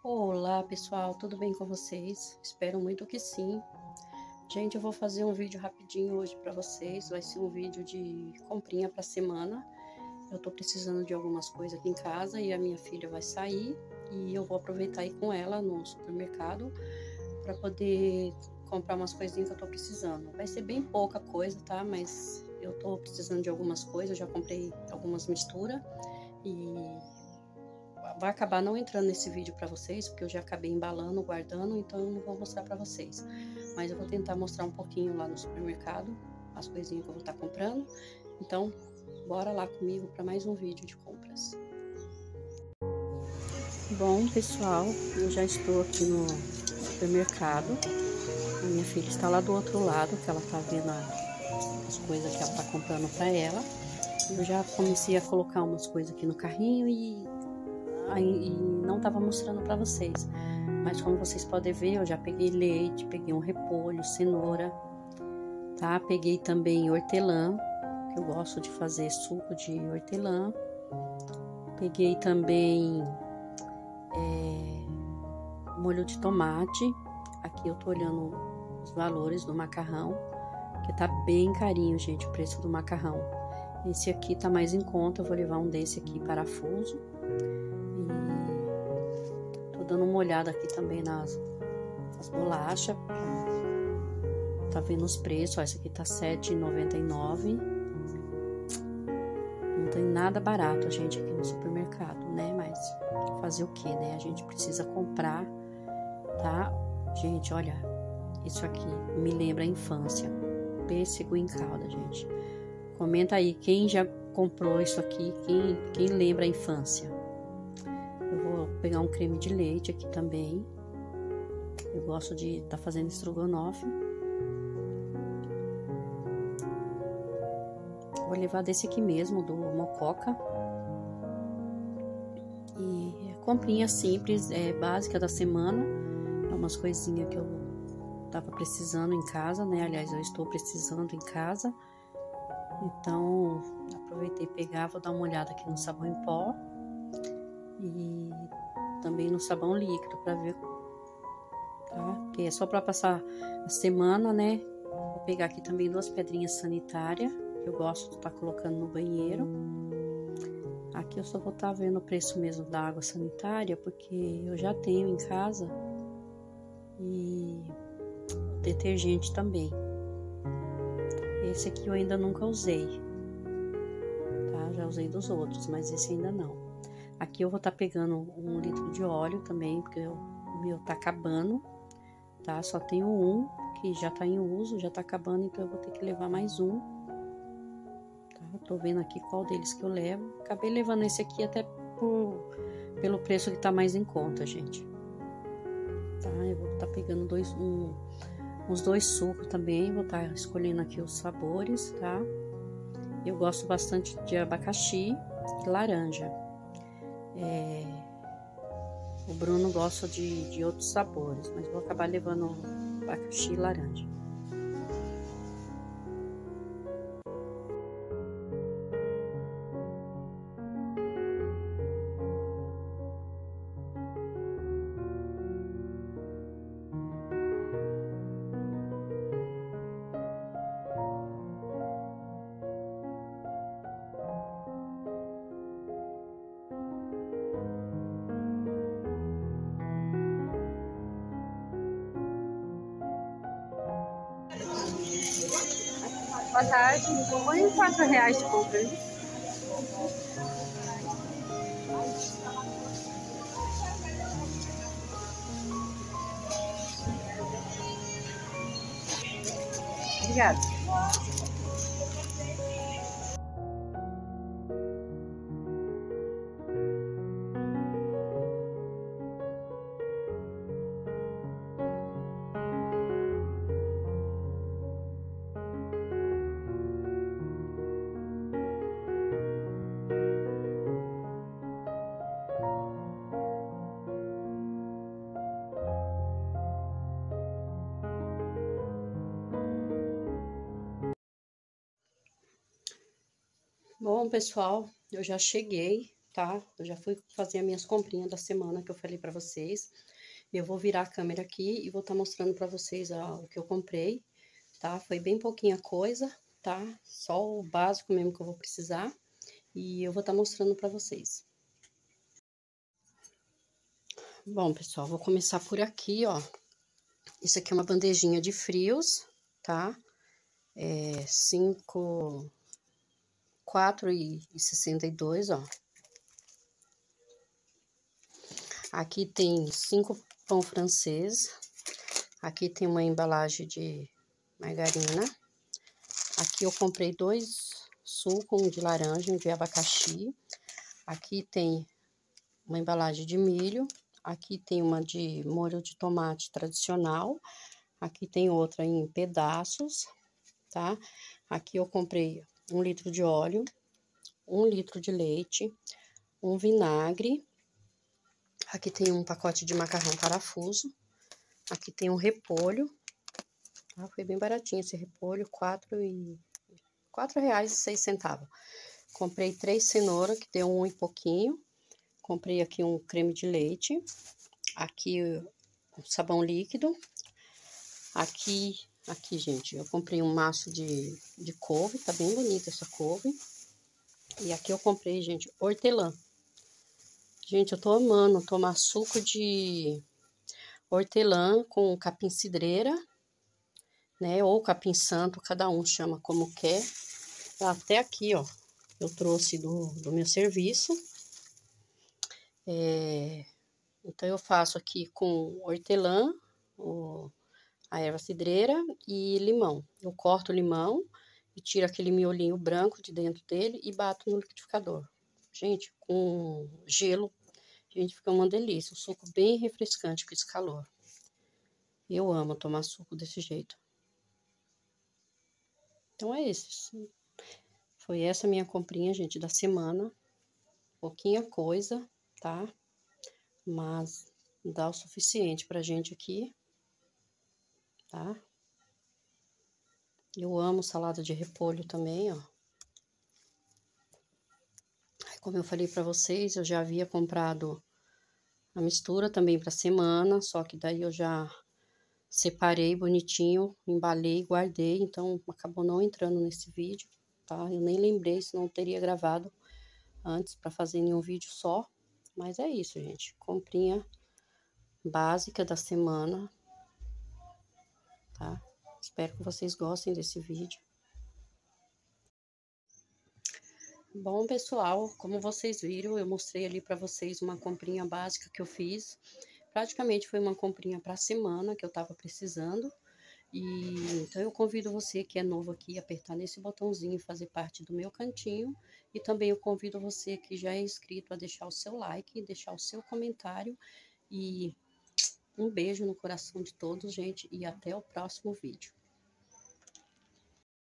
Olá pessoal, tudo bem com vocês? Espero muito que sim. Gente, eu vou fazer um vídeo rapidinho hoje para vocês. Vai ser um vídeo de comprinha para semana. Eu tô precisando de algumas coisas aqui em casa e a minha filha vai sair e eu vou aproveitar ir com ela no supermercado para poder comprar umas coisinhas que eu tô precisando. Vai ser bem pouca coisa, tá? Mas eu tô precisando de algumas coisas, eu já comprei algumas misturas e vai acabar não entrando nesse vídeo para vocês, porque eu já acabei embalando, guardando, então eu não vou mostrar para vocês. Mas eu vou tentar mostrar um pouquinho lá no supermercado, as coisinhas que eu vou estar comprando. Então, bora lá comigo para mais um vídeo de compras. Bom, pessoal, eu já estou aqui no supermercado. A minha filha está lá do outro lado, que ela tá vendo as coisas que ela tá comprando para ela. Eu já comecei a colocar umas coisas aqui no carrinho e não tava mostrando para vocês, mas como vocês podem ver, eu já peguei leite, peguei um repolho, cenoura, tá? Peguei também hortelã, que eu gosto de fazer suco de hortelã. Peguei também molho de tomate. Aqui eu tô olhando os valores do macarrão, que tá bem carinho, gente, o preço do macarrão. Esse aqui tá mais em conta, eu vou levar um desse aqui, parafuso. Dando uma olhada aqui também nas bolachas, tá vendo os preços, ó, essa aqui tá R$7,99, não tem nada barato, gente, aqui no supermercado, né, mas fazer o que, né, a gente precisa comprar, tá, gente, olha, isso aqui me lembra a infância, pêssego em calda, gente, comenta aí, quem já comprou isso aqui, quem lembra a infância. Eu vou pegar um creme de leite aqui também. Eu gosto de estar fazendo estrogonofe. Vou levar desse aqui mesmo, do Mococa. E comprinha simples, básica da semana. É umas coisinhas que eu tava precisando em casa, né? Aliás, eu estou precisando em casa. Então, aproveitei pegar, vou dar uma olhada aqui no sabão em pó. E também no sabão líquido para ver, tá? Que é só para passar a semana, né? Vou pegar aqui também 2 pedrinhas sanitárias, que eu gosto de estar colocando no banheiro. Aqui eu só vou estar vendo o preço mesmo da água sanitária, porque eu já tenho em casa. E o detergente também. Esse aqui eu ainda nunca usei, tá? Já usei dos outros, mas esse ainda não. Aqui eu vou estar pegando 1 litro de óleo também, porque o meu tá acabando, tá? Só tenho um que já tá em uso, já tá acabando, então eu vou ter que levar mais um, tá? Eu tô vendo aqui qual deles que eu levo. Acabei levando esse aqui até pelo preço que tá mais em conta, gente. Tá? Eu vou estar pegando uns 2 sucos também, vou estar escolhendo aqui os sabores, tá? Eu gosto bastante de abacaxi e laranja. O Bruno gosta de outros sabores, mas vou acabar levando abacaxi e laranja. Boa tarde. Põe R$4 de compra, hein? Obrigada. Bom, pessoal, eu já cheguei, tá? Eu já fui fazer as minhas comprinhas da semana que eu falei pra vocês. Eu vou virar a câmera aqui e vou estar mostrando pra vocês o que eu comprei, tá? Foi bem pouquinha coisa, tá? Só o básico mesmo que eu vou precisar. E eu vou estar mostrando pra vocês. Bom, pessoal, vou começar por aqui, ó. Isso aqui é uma bandejinha de frios, tá? É 4,62, ó. Aqui tem 5 pão francês. Aqui tem uma embalagem de margarina. Aqui eu comprei 2 sucos, um de laranja, um de abacaxi. Aqui tem uma embalagem de milho. Aqui tem uma de molho de tomate tradicional. Aqui tem outra em pedaços, tá? Aqui eu comprei 1 litro de óleo, 1 litro de leite, um vinagre. Aqui tem um pacote de macarrão parafuso. Aqui tem um repolho. Tá? Foi bem baratinho esse repolho, R$4,06. Comprei 3 cenouras, que deu 1 e pouquinho. Comprei aqui um creme de leite. Aqui um sabão líquido. Aqui, gente, eu comprei um maço de couve. Tá bem bonita essa couve. E aqui eu comprei, gente, hortelã. Gente, eu tô amando tomar suco de hortelã com capim-cidreira, né? Ou capim-santo, cada um chama como quer. Até aqui, ó, eu trouxe do meu serviço. Então, eu faço aqui com hortelã, a erva cidreira e limão. Eu corto o limão e tiro aquele miolinho branco de dentro dele e bato no liquidificador. Gente, com gelo, gente, fica uma delícia. Um suco bem refrescante com esse calor. Eu amo tomar suco desse jeito. Então, é isso. Foi essa minha comprinha, gente, da semana. Pouquinha coisa, tá? Mas dá o suficiente pra gente aqui, tá? Eu amo salada de repolho também, ó. Como eu falei pra vocês, eu já havia comprado a mistura também pra semana, só que daí eu já separei bonitinho, embalei, guardei, então acabou não entrando nesse vídeo, tá? Eu nem lembrei, senão eu teria gravado antes pra fazer em um vídeo só. Mas é isso, gente. Comprinha básica da semana, tá? Espero que vocês gostem desse vídeo. Bom, pessoal, como vocês viram, eu mostrei ali pra vocês uma comprinha básica que eu fiz. Praticamente foi uma comprinha pra semana que eu tava precisando. E então eu convido você que é novo aqui a apertar nesse botãozinho e fazer parte do meu cantinho. E também eu convido você que já é inscrito a deixar o seu like, deixar o seu comentário. E um beijo no coração de todos, gente, e até o próximo vídeo.